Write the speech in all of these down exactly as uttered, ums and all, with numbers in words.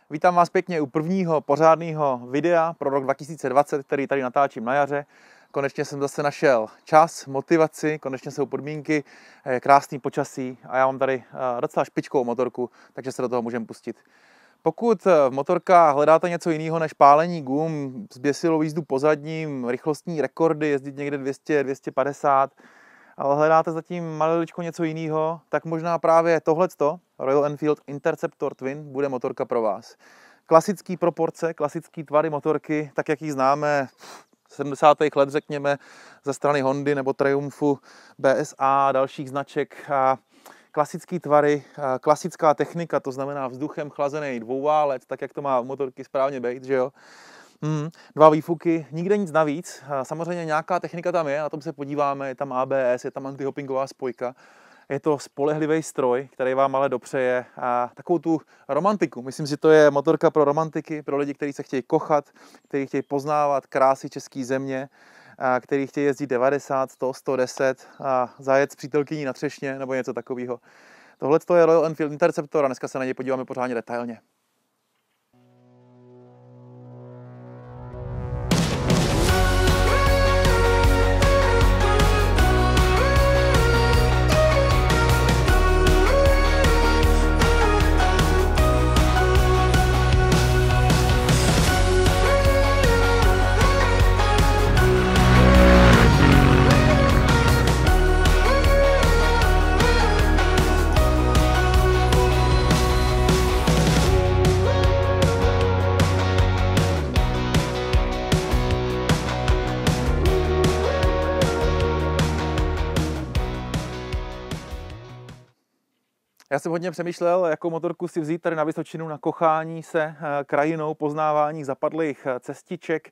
Vítám vás pěkně u prvního pořádného videa pro rok dva tisíce dvacet, který tady natáčím na jaře. Konečně jsem zase našel čas, motivaci, konečně jsou podmínky, krásný počasí a já mám tady docela špičkovou motorku, takže se do toho můžeme pustit. Pokud v motorkách hledáte něco jiného než pálení gum, zběsilou jízdu po zadním, rychlostní rekordy, jezdit někde dvě stě, dvě stě padesát, ale hledáte zatím maliličko něco jiného, tak možná právě tohleto, Royal Enfield Interceptor Twin, bude motorka pro vás. Klasický proporce, klasický tvary motorky, tak jak ji známe v sedmdesátých let, řekněme, ze strany Hondy nebo Triumphu, B S A a dalších značek. A klasický tvary, klasická technika, to znamená vzduchem chlazený dvouválec, tak jak to má u motorky správně být, že jo? Hmm, dva výfuky, nikde nic navíc. Samozřejmě nějaká technika tam je, na tom se podíváme, je tam A B S, je tam antihoppingová spojka. Je to spolehlivý stroj, který vám ale dopřeje a takovou tu romantiku. Myslím si, že to je motorka pro romantiky, pro lidi, kteří se chtějí kochat, kteří chtějí poznávat krásy české země, a kteří chtějí jezdit devadesát, sto, sto deset a zajet s přítelkyní na třešně nebo něco takového. Tohle je Royal Enfield Interceptor a dneska se na něj podíváme pořádně detailně. Já jsem hodně přemýšlel, jakou motorku si vzít tady na Vysočinu na kochání se krajinou, poznávání zapadlých cestiček.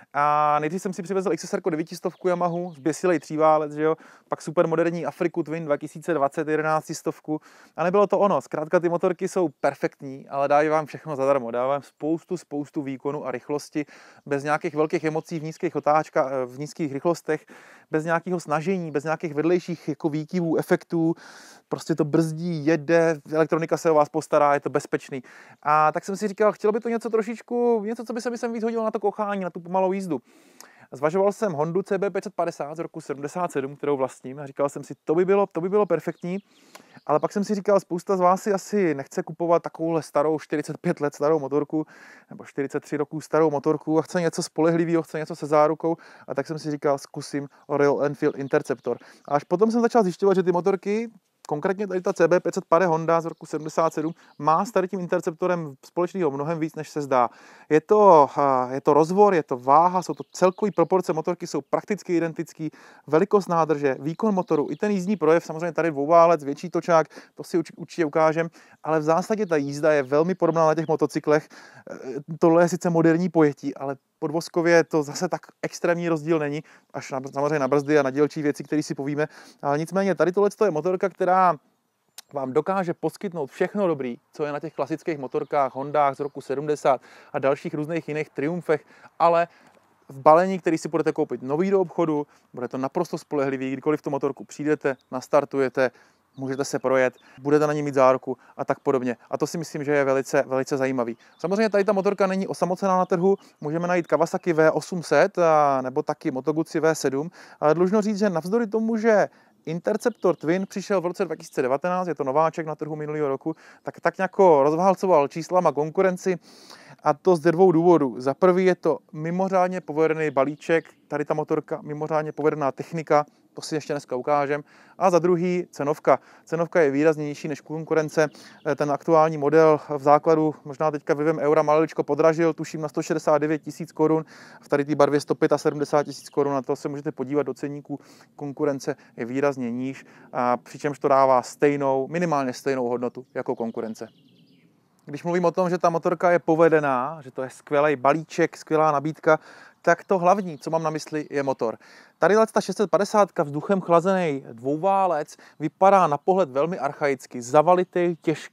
A nejdřív jsem si přivezl X S R devět set Yamahu, zběsilej tříválec, že jo? Pak supermoderní Afriku Twin dva tisíce dvacet jedenáct set. A nebylo to ono, zkrátka ty motorky jsou perfektní, ale dají vám všechno zadarmo, dávají vám spoustu, spoustu výkonu a rychlosti, bez nějakých velkých emocí v nízkých otáčkách, v nízkých rychlostech, bez nějakého snažení, bez nějakých vedlejších jako výkyvů, efektů, prostě to brzdí, jede, elektronika se o vás postará, je to bezpečný. A tak jsem si říkal, chtělo by to něco trošičku, něco, co by se mi sem víc hodilo na to kochání, na tu pomalou jízdu. Zvažoval jsem Hondu C B pět set padesát z roku sedmdesát sedm, kterou vlastním, a říkal jsem si, to by bylo, to by bylo perfektní, ale pak jsem si říkal, spousta z vás si asi nechce kupovat takovouhle starou čtyřicet pět let starou motorku, nebo čtyřicet tři roků starou motorku a chce něco spolehlivého, chce něco se zárukou, a tak jsem si říkal, zkusím Royal Enfield Interceptor. A až potom jsem začal zjišťovat, že ty motorky, konkrétně tady ta C B pět set padesát Honda z roku sedmdesát sedm má s tady tím Interceptorem společného mnohem víc, než se zdá. Je to, je to rozvor, je to váha, jsou to celkový proporce motorky, jsou prakticky identický, velikost nádrže, výkon motoru, i ten jízdní projev, samozřejmě tady dvouválec, větší točák, to si určitě ukážem, ale v zásadě ta jízda je velmi podobná na těch motocyklech. Tohle je sice moderní pojetí, ale podvozkově to zase tak extrémní rozdíl není, až na, samozřejmě na brzdy a na dílčí věci, které si povíme. Ale nicméně tady tohle je motorka, která vám dokáže poskytnout všechno dobrý, co je na těch klasických motorkách, Hondách z roku sedmdesát a dalších různých jiných Triumfech, ale v balení, který si budete koupit nový do obchodu, bude to naprosto spolehlivý, kdykoliv tu motorku přijdete, nastartujete, můžete se projet, budete na ní mít záruku a tak podobně. A to si myslím, že je velice, velice zajímavý. Samozřejmě tady ta motorka není osamocená na trhu, můžeme najít Kawasaki V osm set a, nebo taky Moto Guzzi V sedm, ale dlužno říct, že navzdory tomu, že Interceptor Twin přišel v roce dva tisíce devatenáct, je to nováček na trhu minulého roku, tak tak nějak rozválcoval číslama konkurenci, a to z dvou důvodů. Za prvý je to mimořádně povedený balíček, tady ta motorka, mimořádně povedená technika, to si ještě dneska ukážem. A za druhý cenovka. Cenovka je výrazně nižší než konkurence. Ten aktuální model v základu možná teďka vlivem eura maliličko podražil, tuším na sto šedesát devět tisíc korun, v tady té barvě sto sedmdesát pět tisíc korun, na to se můžete podívat do ceníku. Konkurence je výrazně níž, a přičemž to dává stejnou, minimálně stejnou hodnotu jako konkurence. Když mluvím o tom, že ta motorka je povedená, že to je skvělý balíček, skvělá nabídka, tak to hlavní, co mám na mysli, je motor. Tady ta šest set padesát vzduchem chlazený dvouválec vypadá na pohled velmi archaicky, zavalitý, těžký,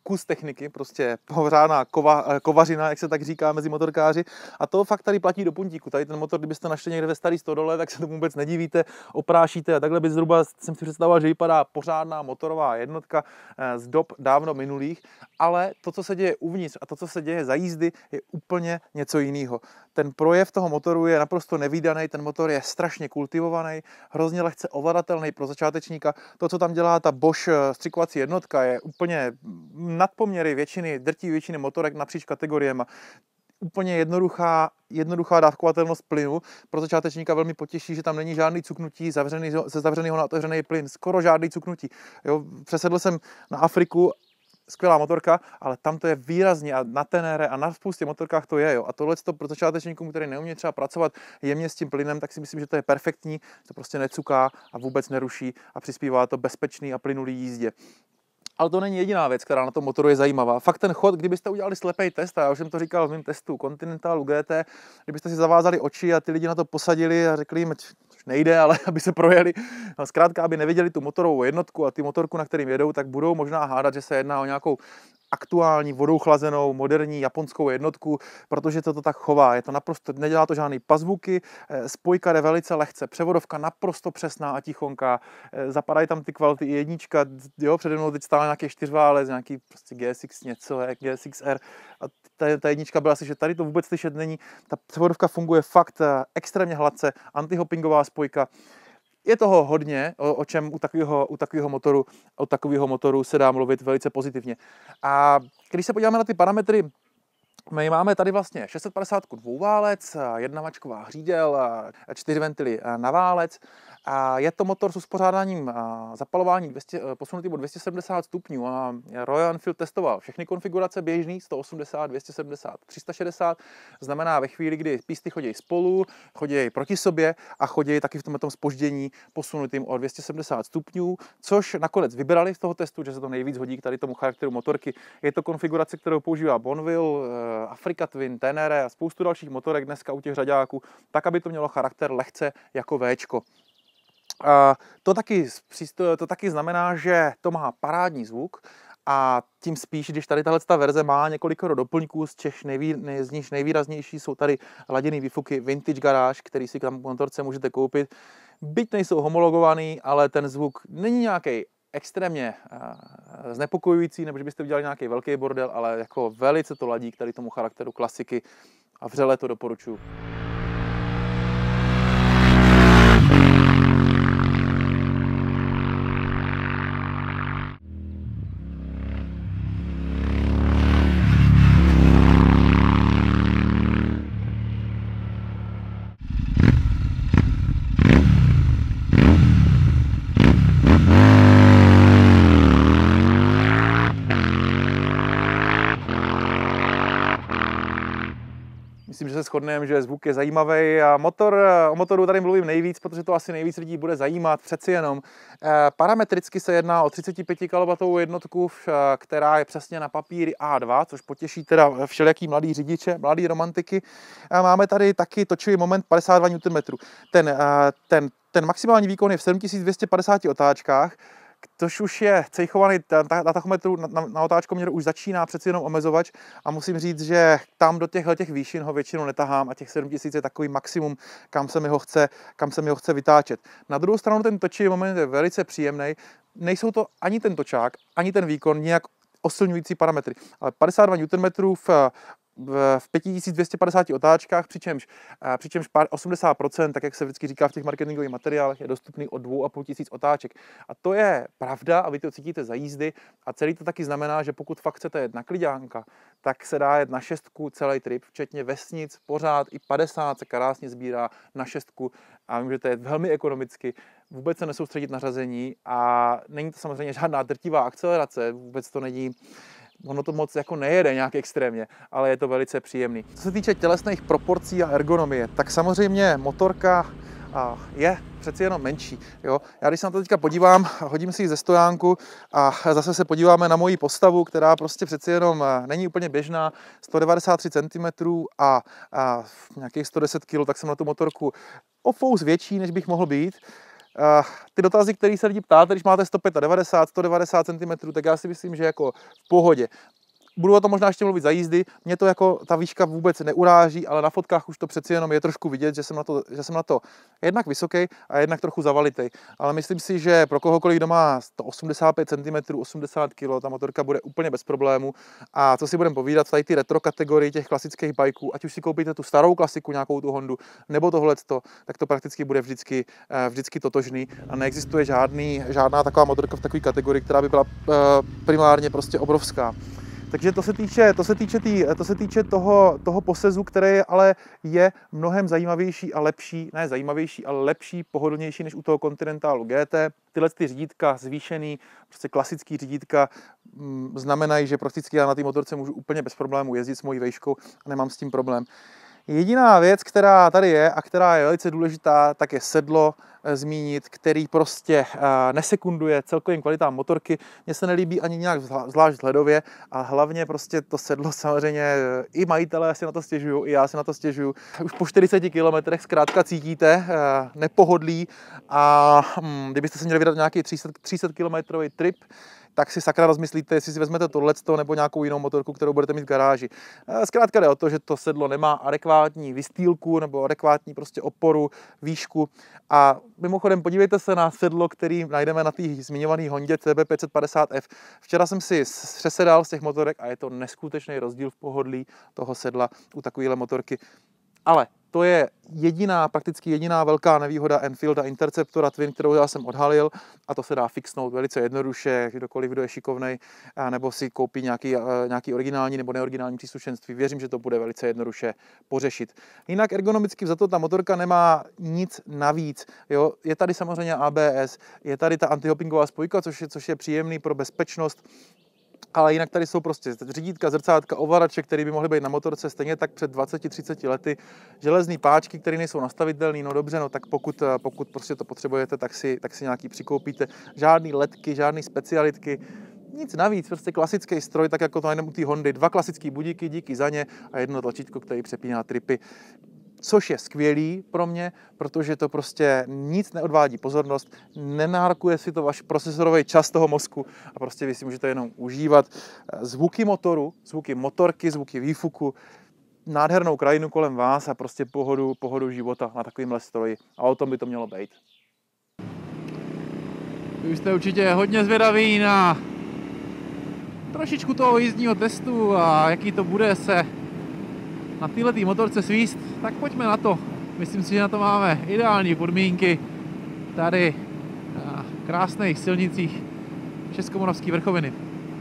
kus techniky, prostě pořádná kova, kovařina, jak se tak říká mezi motorkáři. A to fakt tady platí do puntíku. Tady ten motor, kdybyste našli někde ve starý stodole, tak se tomu vůbec nedivíte, oprášíte a takhle by zhruba jsem si představoval, že vypadá pořádná motorová jednotka z dob dávno minulých, ale to, co se děje uvnitř a to, co se děje za jízdy, je úplně něco jiného. Ten projev toho motoru je naprosto nevídaný, ten motor je strašně kultivovaný, hrozně lehce ovladatelný pro začátečníka. To, co tam dělá ta Bosch střikovací jednotka, je úplně nadpoměry většiny, drtí většiny motorek napříč kategoriemi. Úplně jednoduchá, jednoduchá dávkovatelnost plynu. Pro začátečníka velmi potěší, že tam není žádný cuknutí zavřený, ze zavřeného na otevřený plyn. Skoro žádný cuknutí. Jo, přesedl jsem na Afriku, skvělá motorka, ale tam to je výrazně a na Tenere a na spoustě motorkách to je. Jo. A tohle pro začátečníkům, který neumí třeba pracovat jemně s tím plynem, tak si myslím, že to je perfektní, to prostě necuká a vůbec neruší a přispívá to bezpečný a plynulý jízdě. Ale to není jediná věc, která na tom motoru je zajímavá. Fakt ten chod, kdybyste udělali slepej test, a já už jsem to říkal v mém testu Continentalu G T, kdybyste si zavázali oči a ty lidi na to posadili a řekli jim, což nejde, ale aby se projeli, no zkrátka, aby neviděli tu motorovou jednotku a ty motorku, na kterým jedou, tak budou možná hádat, že se jedná o nějakou aktuální vodou chlazenou moderní japonskou jednotku, protože to to tak chová. Je to naprosto, nedělá to žádný pazvuky, spojka jde velice lehce, převodovka naprosto přesná a tichonká, zapadají tam ty kvality i jednička, jo, přede mnou teď stále nějaký čtyřválec, nějaký prostě G S X něco, G S X R a ta, ta jednička byla si, že tady to vůbec slyšet není, ta převodovka funguje fakt extrémně hladce, antihoppingová spojka. Je toho hodně, o, o čem u takového, u takového motoru, u takového motoru se dá mluvit velice pozitivně. A když se podíváme na ty parametry, my máme tady vlastně šest set padesát dvouválec, jedna mačková hřídel, čtyři ventily na válec. A je to motor s uspořádáním zapalování dvě stě, posunutý o dvě stě sedmdesát stupňů. A Royal Enfield testoval všechny konfigurace běžný, sto osmdesát, dvě stě sedmdesát, tři sta šedesát. Znamená ve chvíli, kdy písty chodí spolu, chodí proti sobě a chodí taky v tomto zpoždění posunutým o dvě stě sedmdesát stupňů, což nakonec vybrali z toho testu, že se to nejvíc hodí k tady tomu charakteru motorky. Je to konfigurace, kterou používá Bonneville, Africa Twin, Tenere a spoustu dalších motorek dneska u těch řaďáků, tak, aby to mělo charakter lehce jako Véčko. A to taky, to taky znamená, že to má parádní zvuk a tím spíš, když tady tahle verze má několikero doplňků, z, těch nejvý, z nich nejvýraznější jsou tady laděný výfuky Vintage Garage, který si tam v motorce můžete koupit. Byť nejsou homologovaný, ale ten zvuk není nějaký extrémně uh, znepokojující, nebo že byste udělali nějaký velký bordel, ale jako velice to ladí k tady tomu charakteru klasiky a vřele to doporučuji. Myslím, že se shodneme, že zvuk je zajímavý a motor, o motoru tady mluvím nejvíc, protože to asi nejvíc lidí bude zajímat. Přeci jenom parametricky se jedná o třicet pět kilowattovou jednotku, která je přesně na papíry A dva, což potěší teda všelijaký mladý řidiče, mladý romantiky. A máme tady taky točivý moment padesát dva newtonmetrů. Ten, ten, ten maximální výkon je v sedm tisíc dvě stě padesát otáčkách, tož už je cejchovaný na tachometru, na, na, na otáčkoměru už začíná přeci jenom omezovač a musím říct, že tam do těchto těch výšin ho většinou netahám a těch sedm tisíc je takový maximum, kam se mi ho chce, kam se mi ho chce vytáčet. Na druhou stranu ten točivý moment je velice příjemný, nejsou to ani ten točák, ani ten výkon nějak osilňující parametry, ale padesát dva newtonmetrů v v pět tisíc dvě stě padesát otáčkách, přičemž, přičemž osmdesát procent, tak jak se vždycky říká v těch marketingových materiálech, je dostupný od dvou a půl tisíc otáček. A to je pravda a vy to cítíte za jízdy a celý to taky znamená, že pokud fakt chcete jet na klidánka, tak se dá jet na šestku celý trip, včetně vesnic, pořád i padesát se krásně sbírá na šestku a můžete jet velmi ekonomicky, vůbec se nesoustředit na řazení a není to samozřejmě žádná drtivá akcelerace, vůbec to není. Ono to moc jako nejede nějak extrémně, ale je to velice příjemný. Co se týče tělesných proporcí a ergonomie, tak samozřejmě motorka je přeci jenom menší. Jo? Já když se na to teďka podívám, hodím si ji ze stojánku a zase se podíváme na moji postavu, která prostě přeci jenom není úplně běžná, sto devadesát tři centimetrů a, a nějakých sto deset kilogramů, tak jsem na tu motorku o fous větší, než bych mohl být. ty dotazy, které se lidi ptáte, když máte sto devadesát pět, sto devadesát centimetrů, tak já si myslím, že jako v pohodě. Budu o tom možná ještě mluvit za jízdy, mě to jako ta výška vůbec neuráží, ale na fotkách už to přeci jenom je trošku vidět, že jsem na to, že jsem na to jednak vysoký a jednak trochu zavalitej. Ale myslím si, že pro kohokoliv, kdo má sto osmdesát pět centimetrů, osmdesát kilogramů, ta motorka bude úplně bez problému. A co si budeme povídat, tady ty retro kategorii těch klasických bajků, ať už si koupíte tu starou klasiku, nějakou tu Hondu, nebo tohleto, tak to prakticky bude vždycky, vždycky totožný a neexistuje žádný, žádná taková motorka v takové kategorii, která by byla primárně prostě obrovská. Takže to se týče, to se týče, tý, to se týče toho, toho posezu, který ale je mnohem zajímavější a lepší, ne zajímavější, ale lepší, pohodlnější než u toho Continentalu G T. Tyhle ty řídítka, zvýšený, prostě klasický řídítka, m, znamenají, že prakticky já na té motorce můžu úplně bez problémů jezdit s mojí vejškou a nemám s tím problém. Jediná věc, která tady je a která je velice důležitá, tak je sedlo zmínit, který prostě nesekunduje celkovým kvalitám motorky. Mně se nelíbí ani nějak zvlášť vzhledově a hlavně prostě to sedlo samozřejmě i majitelé si na to stěžují, i já si na to stěžuju. Už po čtyřiceti kilometrech zkrátka cítíte nepohodlí a hm, kdybyste se měli vydat nějaký tři sta kilometrový trip, tak si sakra rozmyslíte, jestli si vezmete tohleto nebo nějakou jinou motorku, kterou budete mít v garáži. Zkrátka jde o to, že to sedlo nemá adekvátní vystýlku nebo adekvátní prostě oporu, výšku. A mimochodem podívejte se na sedlo, který najdeme na té zmiňované Hondě C B pět set padesát F. Včera jsem si přesedal z těch motorek a je to neskutečný rozdíl v pohodlí toho sedla u takovéhle motorky. Ale to je jediná, prakticky jediná velká nevýhoda Enfielda Interceptora Twin, kterou já jsem odhalil, a to se dá fixnout velice jednoduše, kdokoliv, kdo je šikovnej, nebo si koupí nějaký, nějaký originální nebo neoriginální příslušenství. Věřím, že to bude velice jednoduše pořešit. Jinak ergonomicky vzato ta motorka nemá nic navíc. Jo? Je tady samozřejmě A B S, je tady ta antihoppingová spojka, což je, což je příjemný pro bezpečnost. Ale jinak tady jsou prostě řídítka, zrcátka, ovladače, které by mohly být na motorce stejně tak před dvaceti třiceti lety. Železný páčky, které nejsou nastavitelné, no dobře, no tak pokud, pokud prostě to potřebujete, tak si, tak si nějaký přikoupíte. Žádný ledky, žádný specialitky, nic navíc, prostě klasický stroj, tak jako to najdeme u té Hondy. Dva klasické budíky, díky za ně a jedno tlačítko, který přepíná tripy. Což je skvělý pro mě, protože to prostě nic neodvádí pozornost, nenárokuje si to váš procesorový čas toho mozku a prostě vy si můžete jenom užívat zvuky motoru, zvuky motorky, zvuky výfuku, nádhernou krajinu kolem vás a prostě pohodu, pohodu života na takovémhle stroji. A o tom by to mělo být. Vy jste určitě hodně zvědaví na trošičku toho jízdního testu a jaký to bude se na této motorce svíst, tak pojďme na to. Myslím si, že na to máme ideální podmínky tady na krásných silnicích Českomoravské vrchoviny.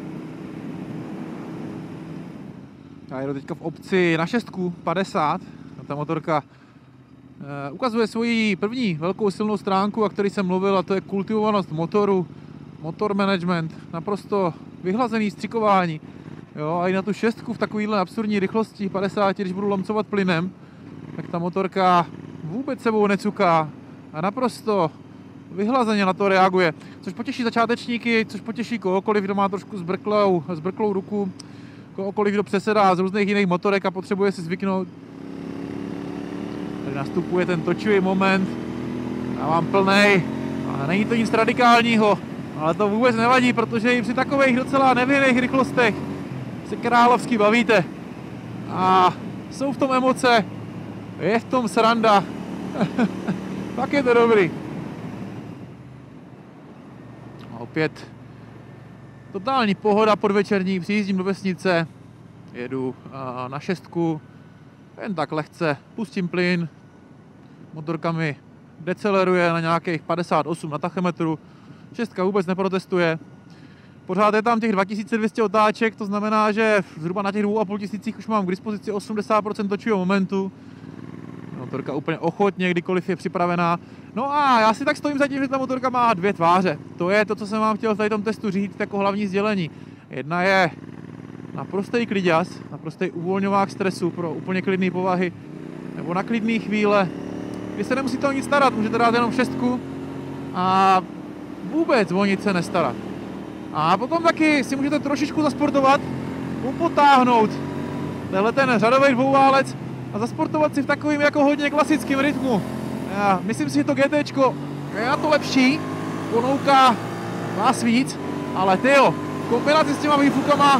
Já jedu teďka v obci na šestku padesát a ta motorka uh, ukazuje svoji první velkou silnou stránku, o které jsem mluvil, a to je kultivovanost motoru, motor management, naprosto vyhlazený střikování. Jo, a i na tu šestku v takovýhle absurdní rychlosti padesát, když budu lomcovat plynem, tak ta motorka vůbec sebou necuká a naprosto vyhlazeně na to reaguje. Což potěší začátečníky, což potěší kohokoliv, kdo má trošku zbrklou, zbrklou ruku, kohokoliv, kdo přesedá z různých jiných motorek a potřebuje si zvyknout. Tady nastupuje ten točivý moment, já mám plnej, a není to nic radikálního, ale to vůbec nevadí, protože i při takových docela nevinných rychlostech se královsky bavíte a jsou v tom emoce, je v tom sranda, tak je to dobrý. A opět totální pohoda podvečerní, přijíždím do vesnice, jedu na šestku, jen tak lehce, pustím plyn, motorka mi deceleruje na nějakých padesát osm na tachometru, šestka vůbec neprotestuje. Pořád je tam těch dva tisíce dvě stě otáček, to znamená, že zhruba na těch dvou a půl tisících už mám k dispozici osmdesát procent točivého momentu. Motorka úplně ochotně, kdykoliv je připravená. No a já si tak stojím za tím, že ta motorka má dvě tváře. To je to, co jsem vám chtěl v tom testu říct jako hlavní sdělení. Jedna je naprostý kliďas, naprostý uvolňovák stresu pro úplně klidné povahy, nebo na klidné chvíle, kdy se nemusíte o nic starat, můžete dát jenom šestku a vůbec o nic se nestarat. A potom taky si můžete trošičku zasportovat, upotáhnout tenhle ten řadový dvouválec a zasportovat si v takovým jako hodně klasickém rytmu. Já myslím si, že to GTčko je na to lepší, ponouká vás víc, ale tyjo, v kombinaci s těma výfukama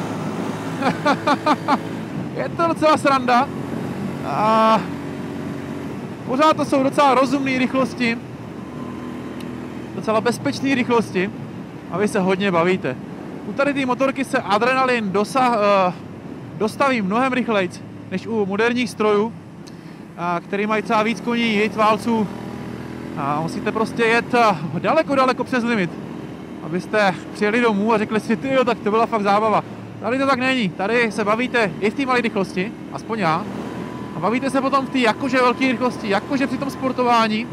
je to docela sranda. A pořád to jsou docela rozumné rychlosti, docela bezpečné rychlosti a vy se hodně bavíte. U tady té motorky se adrenalin dosah, uh, dostaví mnohem rychleji než u moderních strojů, uh, který mají třeba víc koní, víc válců a musíte prostě jet uh, daleko, daleko přes limit, abyste přijeli domů a řekli si, tyjo, tak to byla fakt zábava. Tady to tak není, tady se bavíte i v té malé rychlosti, aspoň já, a bavíte se potom v té jakože velké rychlosti, jakože při tom sportování,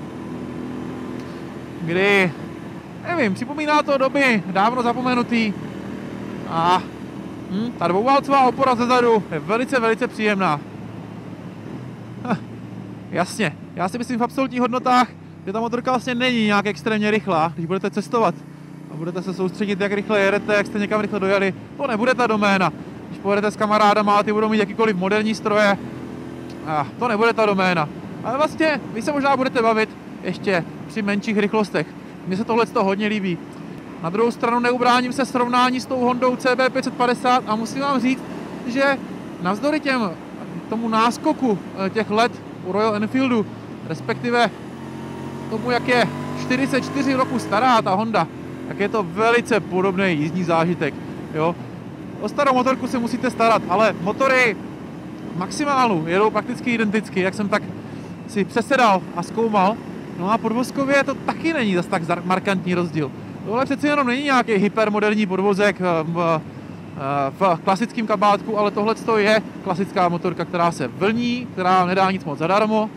kdy, nevím, připomíná to doby dávno zapomenutý a hm, ta dvouválcová opora zezadu je velice, velice příjemná. Hm, jasně, já si myslím v absolutních hodnotách, že ta motorka vlastně není nějak extrémně rychlá, když budete cestovat a budete se soustředit, jak rychle jedete, jak jste někam rychle dojeli, to nebude ta doména. Když pojedete s kamarádama a ty budou mít jakýkoliv moderní stroje, a to nebude ta doména. Ale vlastně vy se možná budete bavit ještě při menších rychlostech. Mně se tohle hodně líbí. Na druhou stranu neubráním se srovnání s tou Hondou C B pět set padesát a musím vám říct, že navzdory těm, tomu náskoku těch let u Royal Enfieldu, respektive tomu, jak je čtyřicet čtyři roku stará ta Honda, tak je to velice podobný jízdní zážitek. Jo? O starou motorku se musíte starat, ale motory maximálu jedou prakticky identicky, jak jsem tak si přesedal a zkoumal. No a podvozkově to taky není zase tak markantní rozdíl. Tohle přeci jenom není nějaký hypermoderní podvozek v, v klasickém kabátku, ale tohle je klasická motorka, která se vlní, která nedá nic moc zadarmo,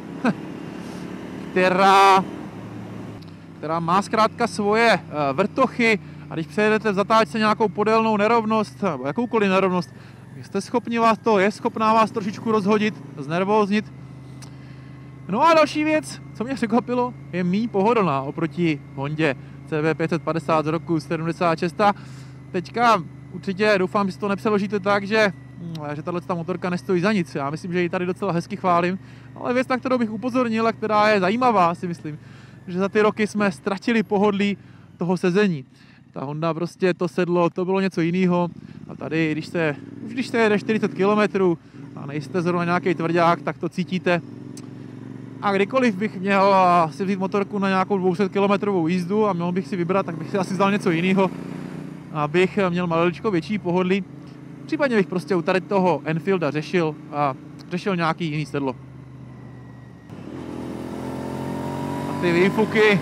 která, která má zkrátka svoje vrtochy a když přejedete v zatáčce nějakou podélnou nerovnost, nebo jakoukoliv nerovnost, jste schopni vás to, je schopná vás trošičku rozhodit, znervóznit. No a další věc, co mě překvapilo, je méně pohodlná oproti Hondě C B pět set padesát z roku sedmdesát šest. A teďka určitě doufám, že si to nepřeložíte tak, že, že tato motorka nestojí za nic. Já myslím, že ji tady docela hezky chválím, ale věc, na kterou bych upozornil a která je zajímavá, si myslím, že za ty roky jsme ztratili pohodlí toho sezení. Ta Honda prostě to sedlo, to bylo něco jiného. A tady, když se, už když se jede čtyřicet kilometrů a nejste zrovna nějaký tvrdák, tak to cítíte. A kdykoliv bych měl si vzít motorku na nějakou dvě stě kilometrovou jízdu a měl bych si vybrat, tak bych si asi vzal něco jiného, abych měl maličko větší pohodlí. Případně bych prostě u tady toho Enfielda řešil a řešil nějaký jiný sedlo. A ty výfuky.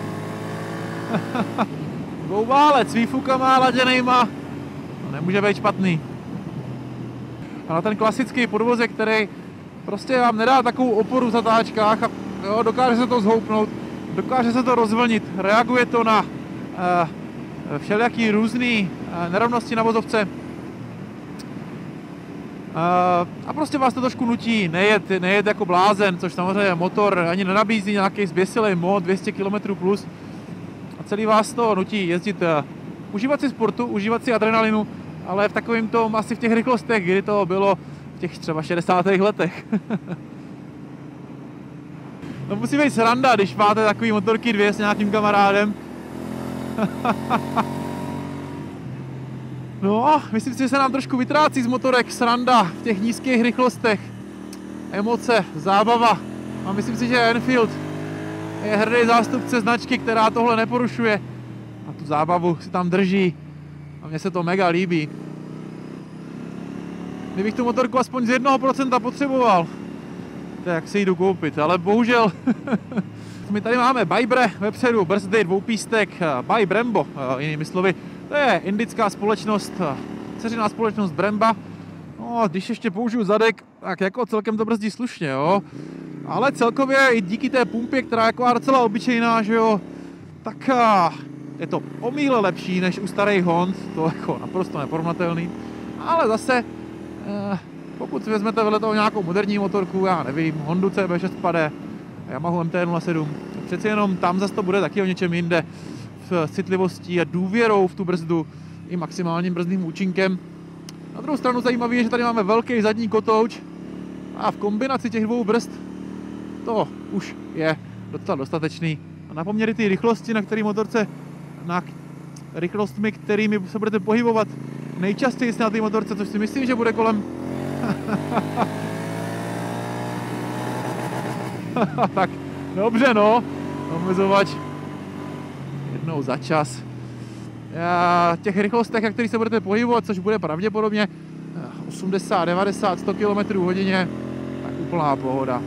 Dvouválec s výfukama laděnejma, to nemůže být špatný. A na ten klasický podvozek, který prostě vám nedá takovou oporu v zatáčkách a jo, dokáže se to zhoupnout, dokáže se to rozvlnit, reaguje to na uh, všelijaký různý uh, nerovnosti na vozovce. Uh, a prostě vás to trošku nutí nejet, nejet jako blázen, což samozřejmě motor ani nenabízí nějaký zběsilý mod dvě stě kilometrů plus. A celý vás to nutí jezdit, uh, užívat si sportu, užívat si adrenalinu, ale v takovým tom asi v těch rychlostech, kdy to bylo v těch třeba šedesátých letech. To musí být sranda, když máte takový motorky dvě s nějakým kamarádem. No, myslím si, že se nám trošku vytrácí z motorek sranda v těch nízkých rychlostech. Emoce, zábava. A myslím si, že Enfield je hrdý zástupce značky, která tohle neporušuje. A tu zábavu si tam drží. A mně se to mega líbí. Kdybych tu motorku aspoň z jednoho procenta potřeboval, tak si jdu koupit, ale bohužel my tady máme Bybre vepředu, brzdy, dvoupístek, by Brembo, jinými slovy. To je indická společnost, dceřiná společnost Bremba. No, když ještě použiju zadek, tak jako celkem to brzdí slušně, jo. Ale celkově i díky té pumpě, která je jako docela obyčejná, že jo, tak je to o míle lepší než u starých Hond, to jako naprosto neporovnatelný. Ale zase, pokud si vezmete vedle toho nějakou moderní motorku, já nevím, Hondu C B šest padé, Yamahu M T nula sedm, přeci jenom tam zase to bude taky o něčem jinde v citlivostí a důvěrou v tu brzdu i maximálním brzdným účinkem. Na druhou stranu zajímavé je, že tady máme velký zadní kotouč a v kombinaci těch dvou brzd to už je docela dostatečný na poměry ty rychlosti, na který motorce, na rychlostmi, kterými se budete pohybovat nejčastěji na té motorce, což si myslím, že bude kolem tak, dobře no, omezovač jednou za čas. Já těch rychlostech, na kterých se budete pohybovat, což bude pravděpodobně osmdesát, devadesát, sto kilometrů hodině, tak úplná pohoda.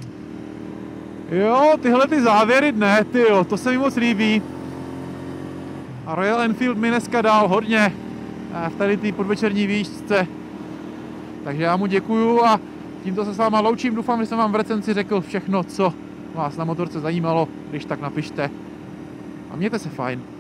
Jo, tyhle ty závěry dne, tyjo, to se mi moc líbí. A Royal Enfield mi dneska dal hodně v tady té podvečerní výšce. Takže já mu děkuju a tímto se s váma loučím. Doufám, že jsem vám v recenzi řekl všechno, co vás na motorce zajímalo. Když tak napište. A mějte se fajn.